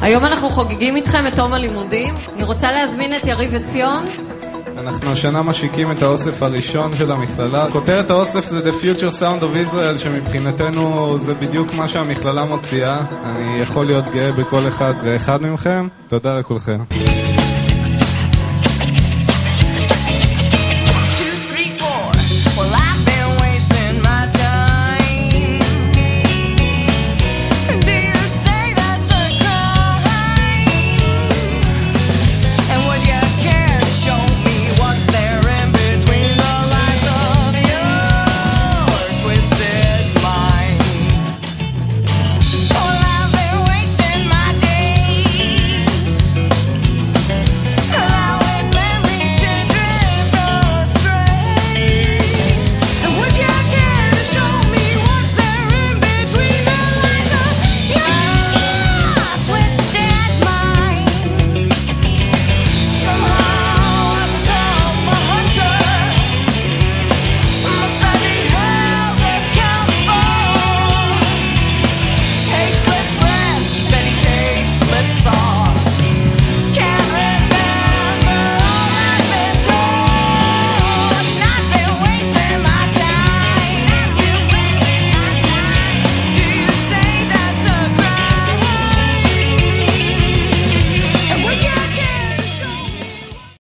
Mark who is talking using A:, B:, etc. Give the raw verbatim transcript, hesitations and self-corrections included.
A: היום אנחנו חוגגים איתכם את תום הלימודים. אני רוצה להזמין את יריב וציון.
B: אנחנו השנה משיקים את האוסף הראשון של המכללה. כותרת האוסף זה The Future Sound of Israel, שמבחינתנו זה בדיוק מה שהמכללה מוציאה. אני יכול להיות גאה בכל אחד ואחד מכם. תודה לכולכם.